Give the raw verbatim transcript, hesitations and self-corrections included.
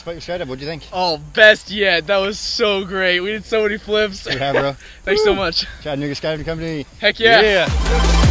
us about your skydive. What'd you think? Oh, best yet. That was so great. We did so many flips. Yeah, bro. Thanks so much. Chattanooga Skydiving Company. Heck yeah. Yeah.